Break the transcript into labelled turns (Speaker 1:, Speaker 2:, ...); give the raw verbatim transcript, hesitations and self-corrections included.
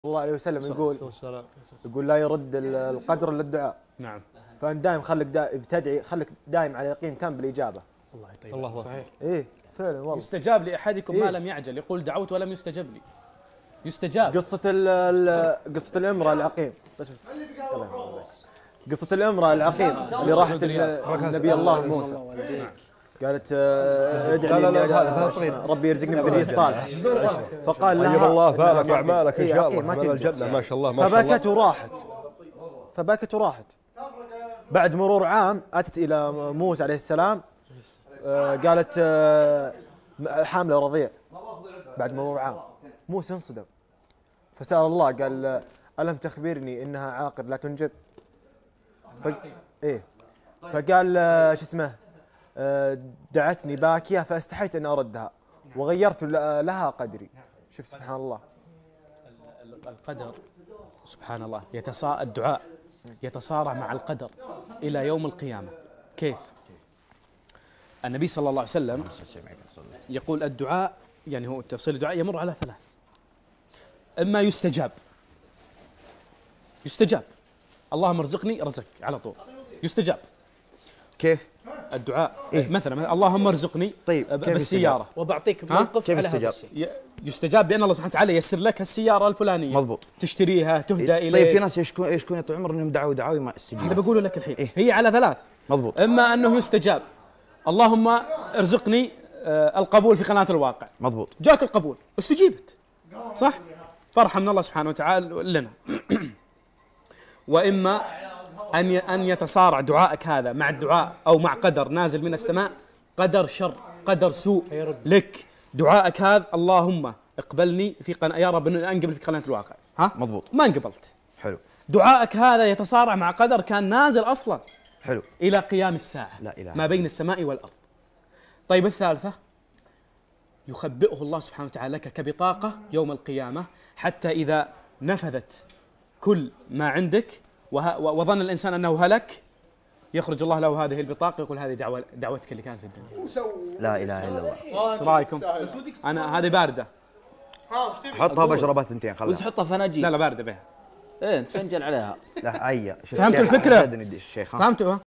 Speaker 1: صلى الله عليه وسلم يقول يقول لا يرد القدر الا الدعاء.
Speaker 2: نعم.
Speaker 1: فانت دائم خليك دائم بتدعي، خليك دائم على يقين تام بالاجابه.
Speaker 2: الله يطيب
Speaker 3: الله
Speaker 2: صحيح.
Speaker 1: ايه فعلا والله.
Speaker 2: يستجاب لاحدكم
Speaker 1: إيه؟
Speaker 2: ما لم يعجل، يقول دعوت ولم يستجب لي. يستجاب.
Speaker 1: قصه ال قصه الامراه العقيم بس قصه الامراه العقيم اللي راحت لنبي الله موسى قالت ادعي لي ربي يرزقني بذريه صالحه، فقال لها
Speaker 3: طيب الله فالك واعمالك ان شاء الله من الجنه ما شاء الله ما شاء الله.
Speaker 1: فبكت وراحت فبكت وراحت بعد مرور عام اتت الى موسى عليه السلام، قالت حامله رضيع. بعد مرور عام موسى انصدم فسأل الله قال ألم تخبرني إنها عاقر لا تنجب؟ ف... إيه فقال شو اسمه دعتني باكية فاستحيت أن أردها وغيرت لها قدري. شوف سبحان الله.
Speaker 2: القدر سبحان الله يتصا الدعاء يتصارع مع القدر إلى يوم القيامة. كيف؟ النبي صلى الله عليه وسلم يقول الدعاء يعني هو تفصيل الدعاء يمر على ثلاث: إما يستجاب يستجاب اللهم ارزقني رزق على طول يستجاب.
Speaker 3: كيف؟
Speaker 2: الدعاء إيه؟ مثلا اللهم ارزقني
Speaker 3: طيب
Speaker 2: بالسيارة
Speaker 4: وبعطيك موقف على هذا الشيء.
Speaker 2: يستجاب بأن الله سبحانه وتعالى ييسر لك السيارة الفلانية
Speaker 3: مضبوط
Speaker 2: تشتريها تهدى إليك.
Speaker 3: طيب في ناس يشكون يشكون يا طول عمر انهم دعوا دعاوي ما استجيبوا.
Speaker 2: هذا بقوله لك الحين.
Speaker 3: إيه؟
Speaker 2: هي على ثلاث.
Speaker 3: مضبوط.
Speaker 2: إما أنه يستجاب اللهم ارزقني القبول في قناة الواقع.
Speaker 3: مضبوط.
Speaker 2: جاك القبول استجيبت صح؟ فرحة من الله سبحانه وتعالى لنا. وإما أن أن يتصارع دعائك هذا مع الدعاء أو مع قدر نازل من السماء، قدر شر قدر سوء لك. دعائك هذا اللهم اقبلني في قناة يا رب أنقبل في قناة الواقع، ها؟
Speaker 3: مضبوط.
Speaker 2: ما انقبلت.
Speaker 3: حلو.
Speaker 2: دعائك هذا يتصارع مع قدر كان نازل أصلا.
Speaker 3: حلو.
Speaker 2: إلى قيام الساعة.
Speaker 3: لا إله
Speaker 2: ما بين السماء والأرض. طيب الثالثة يخبئه الله سبحانه وتعالى لك كبطاقة يوم القيامة، حتى إذا نفذت كل ما عندك وظن الإنسان أنه هلك يخرج الله له هذه البطاقة يقول هذه دعوة دعوتك اللي كانت في الدنيا.
Speaker 3: لا إله إلا الله.
Speaker 2: ايش رايكم؟ أنا هذه باردة.
Speaker 3: حطها بشربات ثنتين خلها.
Speaker 4: وتحطها فناجين.
Speaker 2: لا لا باردة بها.
Speaker 4: ايه تفنجل عليها.
Speaker 3: لا عيا.
Speaker 2: فهمت الفكرة؟
Speaker 3: فهمتوا؟